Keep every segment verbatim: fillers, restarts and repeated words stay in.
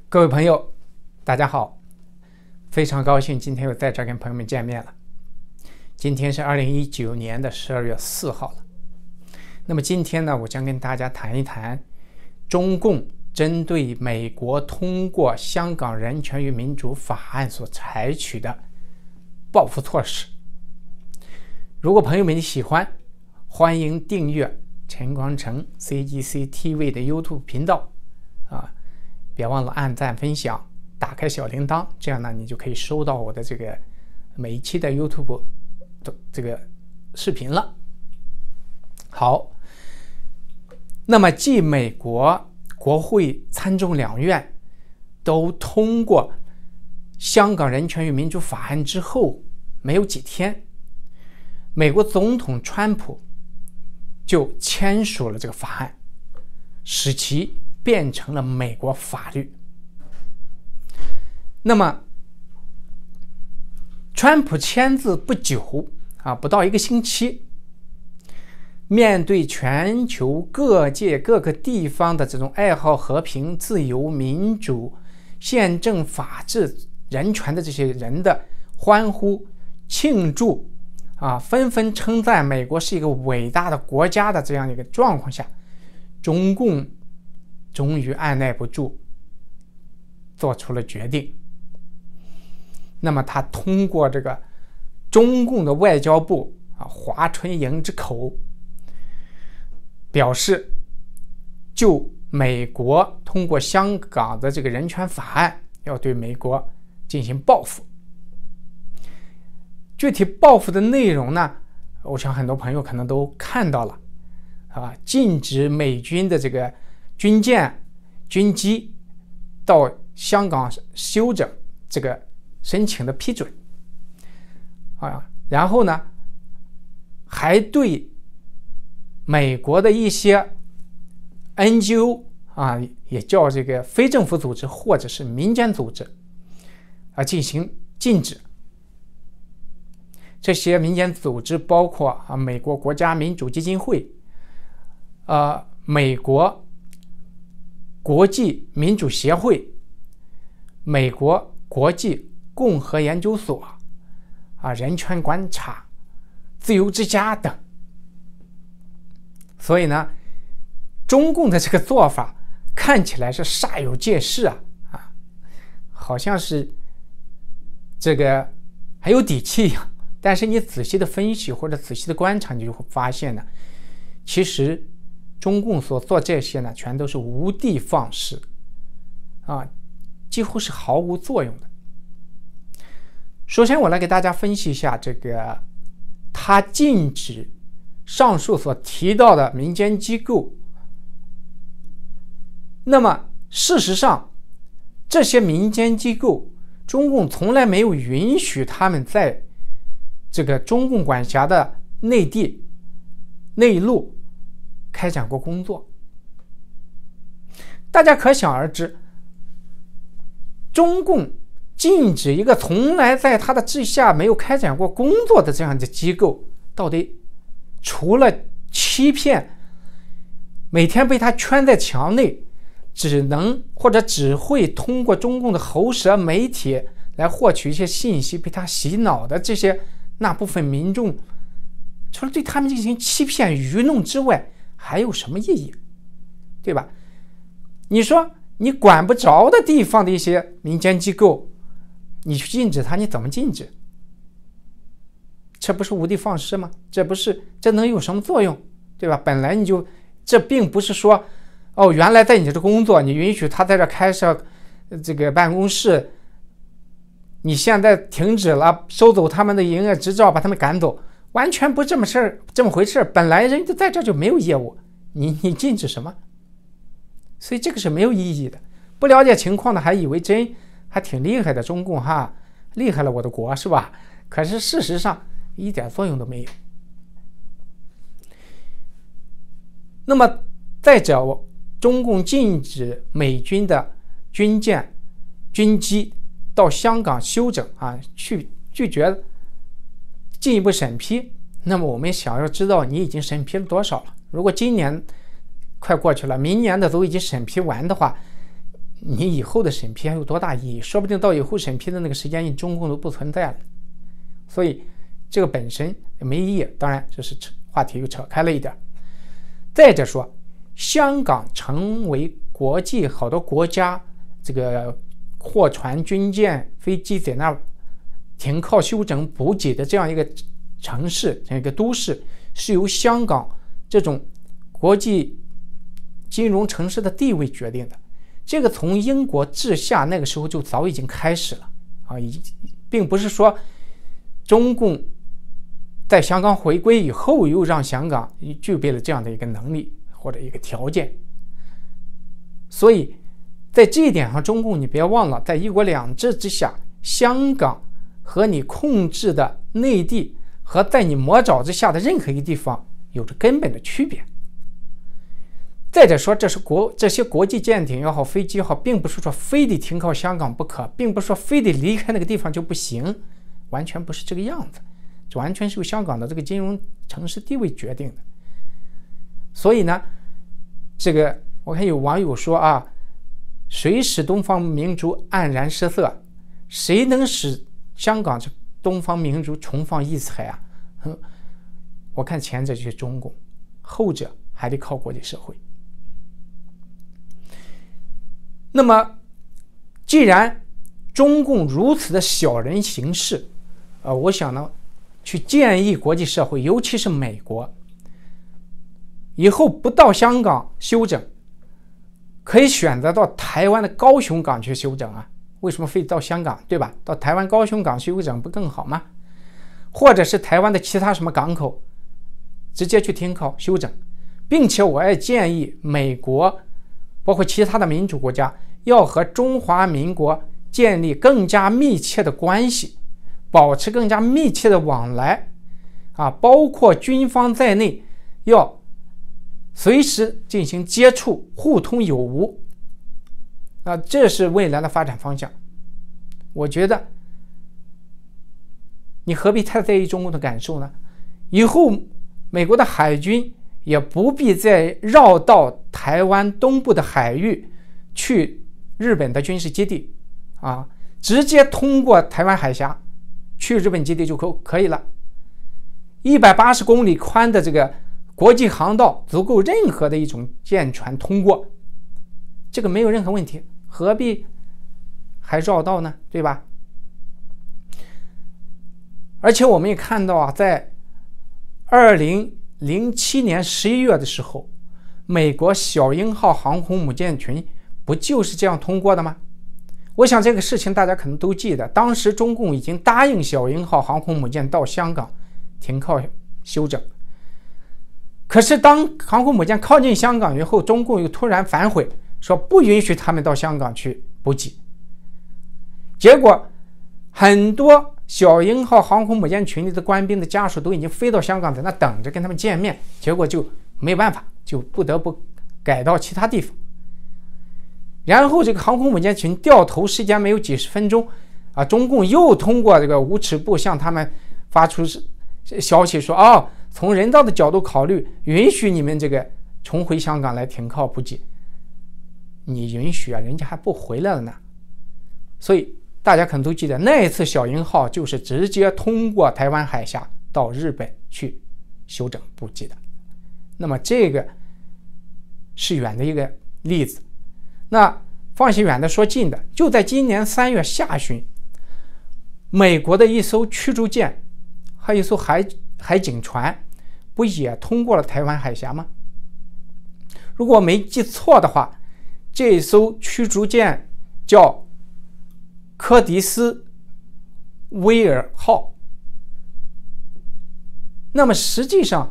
各位朋友，大家好，非常高兴今天又在这儿跟朋友们见面了。今天是二零一九年的十二月四号了。那么今天呢，我将跟大家谈一谈中共针对美国通过《香港人权与民主法案》所采取的报复措施。如果朋友们喜欢，欢迎订阅陈光诚 C G C T V 的 YouTube 频道啊，别忘了按赞分享，打开小铃铛，这样呢你就可以收到我的这个每一期的 YouTube 的这个视频了。好，那么继美国国会参众两院都通过香港人权与民主法案之后，没有几天，美国总统川普就签署了这个法案，使其变成了美国法律。那么川普签字不久啊，不到一个星期，面对全球各界各个地方的这种爱好和平、自由、民主、宪政、法治、人权的这些人的欢呼庆祝啊，纷纷称赞美国是一个伟大的国家的这样一个状况下，中共终于按耐不住，做出了决定。那么他通过这个中共的外交部啊华春莹之口表示，就美国通过香港的这个人权法案要对美国进行报复。具体报复的内容呢，我想很多朋友可能都看到了啊，禁止美军的这个军舰军机到香港休整这个申请的批准啊，然后呢还对美国的一些 N G O 啊，也叫这个非政府组织或者是民间组织啊进行禁止。这些民间组织包括啊美国国家民主基金会、呃美国国际民主协会、美国国际共和研究所啊、人权观察、自由之家等。所以呢，中共的这个做法看起来是煞有介事啊啊，好像是这个很有底气一样。但是你仔细的分析或者仔细的观察，你就会发现呢，其实中共所做这些呢，全都是无的放矢啊，几乎是毫无作用的。首先我来给大家分析一下这个他禁止上述所提到的民间机构。那么事实上这些民间机构中共从来没有允许他们在这个中共管辖的内地内陆开展过工作。大家可想而知，中共禁止一个从来在他的治下没有开展过工作的这样的机构，到底除了欺骗，每天被他圈在墙内，只能或者只会通过中共的喉舌媒体来获取一些信息，被他洗脑的这些那部分民众，除了对他们进行欺骗愚弄之外，还有什么意义？对吧？你说你管不着的地方的一些民间机构，你去禁止它，你怎么禁止？这不是无的放矢吗？这不是这能有什么作用？对吧？本来你就这并不是说哦，原来在你这工作，你允许他在这开设这个办公室，你现在停止了，收走他们的营业执照，把他们赶走，完全不这么事儿，这么回事。本来人家在这就没有业务，你你禁止什么？所以这个是没有意义的。不了解情况的还以为真还挺厉害的，中共哈厉害了我的国是吧？可是事实上一点作用都没有。那么再者，中共禁止美军的军舰军机到香港休整啊，去拒绝进一步审批。那么我们想要知道你已经审批了多少了？如果今年快过去了，明年的都已经审批完的话， 你以后的审批还有多大意义？说不定到以后审批的那个时间，中共都不存在了。所以这个本身没意义。当然，这是话题又扯开了一点。再者说，香港成为国际好多国家这个货船、军舰、飞机在那停靠、休整、补给的这样一个城市、这样一个都市，是由香港这种国际金融城市的地位决定的。这个从英国治下那个时候就早已经开始了啊，已并不是说中共在香港回归以后又让香港具备了这样的一个能力或者一个条件。所以在这一点上，中共你别忘了，在一国两制之下，香港和你控制的内地和在你魔爪之下的任何一个地方有着根本的区别。再者说，这是国这些国际舰艇也好，飞机也好，并不是说非得停靠香港不可，并不是说非得离开那个地方就不行，完全不是这个样子，这完全是由香港的这个金融城市地位决定的。所以呢，这个我看有网友说啊，谁使东方明珠黯然失色？谁能使香港这东方明珠重放异彩啊？嗯，我看前者就是中共，后者还得靠国际社会。那么既然中共如此的小人行事，呃，我想呢，去建议国际社会，尤其是美国，以后不到香港休整，可以选择到台湾的高雄港去休整啊。为什么非得到香港，对吧？到台湾高雄港休整不更好吗？或者是台湾的其他什么港口直接去停靠休整。并且我也建议美国包括其他的民主国家要和中华民国建立更加密切的关系，保持更加密切的往来啊，包括军方在内要随时进行接触，互通有无啊，这是未来的发展方向。我觉得你何必太在意中共的感受呢？以后美国的海军也不必再绕到台湾东部的海域去日本的军事基地啊，直接通过台湾海峡去日本基地就可可以了。一百八十公里宽的这个国际航道足够任何的一种舰船通过，这个没有任何问题，何必还绕道呢？对吧？而且我们也看到啊，在二零零七年十一月的时候，美国小鹰号航空母舰群不就是这样通过的吗？我想这个事情大家可能都记得，当时中共已经答应小鹰号航空母舰到香港停靠休整。可是当航空母舰靠近香港以后，中共又突然反悔，说不允许他们到香港去补给。结果很多小鹰号航空母舰群里的官兵的家属都已经飞到香港，在那等着跟他们见面，结果就没办法，就不得不改到其他地方。然后这个航空母舰群掉头时间没有几十分钟啊，中共又通过这个无耻部向他们发出消息说，哦，从人道的角度考虑，允许你们这个重回香港来停靠补给。你允许啊，人家还不回来了呢。所以大家可能都记得，那一次小鹰号就是直接通过台湾海峡到日本去休整补给的。那么这个是远的一个例子。那放些远的说近的，就在今年三月下旬，美国的一艘驱逐舰还有一艘海海警船不也通过了台湾海峡吗？如果没记错的话，这艘驱逐舰叫柯迪斯威尔号。那么实际上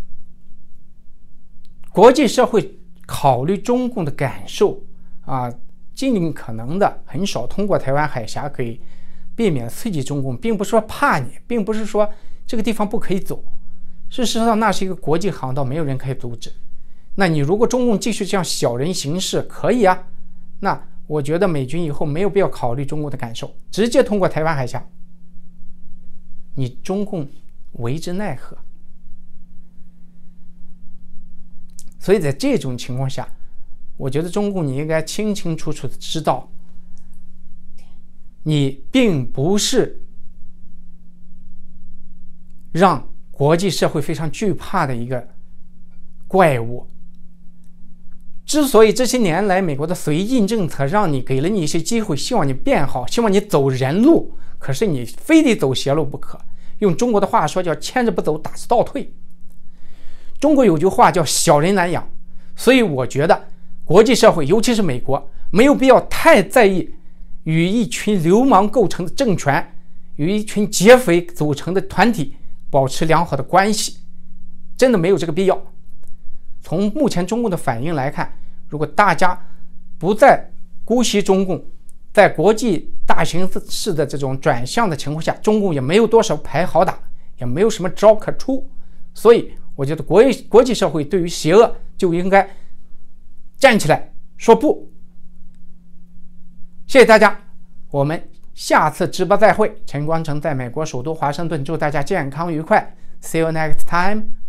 国际社会考虑中共的感受啊，尽可能的很少通过台湾海峡，可以避免刺激中共，并不是说怕你，并不是说这个地方不可以走。事实上那是一个国际航道，没有人可以阻止。那你如果中共继续这样小人行事，可以啊，那我觉得美军以后没有必要考虑中国的感受，直接通过台湾海峡，你中共为之奈何？所以在这种情况下， 我觉得中共你应该清清楚楚的知道，你并不是让国际社会非常惧怕的一个怪物。之所以这些年来美国的绥靖政策让你给了你一些机会，希望你变好，希望你走人路，可是你非得走邪路不可。用中国的话说叫牵着不走，打着倒退。中国有句话叫小人难养，所以我觉得国际社会尤其是美国没有必要太在意与一群流氓构成的政权，与一群劫匪组成的团体保持良好的关系，真的没有这个必要。从目前中共的反应来看，如果大家不再姑息中共，在国际大形势的这种转向的情况下，中共也没有多少牌好打，也没有什么招可出。所以我觉得国国际社会对于邪恶就应该站起来说不。谢谢大家，我们下次直播再会。陈光诚在美国首都华盛顿，祝大家健康愉快。See you next time.